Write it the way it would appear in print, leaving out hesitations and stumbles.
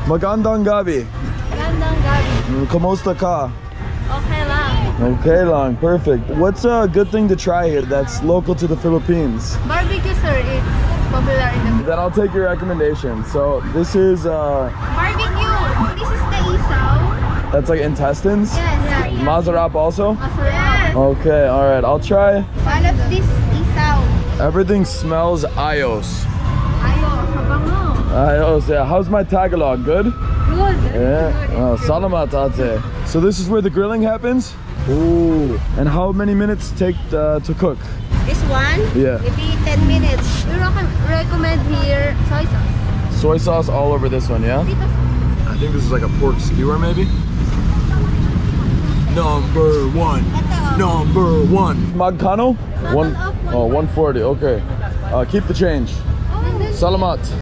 Magandang gabi. Magandang gabi. Kamusta ka? Okay lang. Okay lang, perfect. What's a good thing to try here that's local to the Philippines? Barbecue, sir. It's popular in the... Then I'll take your recommendation. So this is Barbecue. This is the isaw. that's like intestines? Yes. Mazarap also? Yes. Okay, all right, I'll try. One of this isaw. Everything smells ayos. Ayo, sabango. Ayos, yeah. How's my Tagalog? Good? Good. Yeah. Oh, salamat ate. So this is where the grilling happens? Ooh. And how many minutes take to cook? This one? Yeah. Maybe 10 minutes. We recommend here soy sauce. Soy sauce all over this one, yeah? I think this is like a pork skewer maybe? Number one. Number one. Magkano? One. Oh, 140. Okay. Keep the change. Salamat.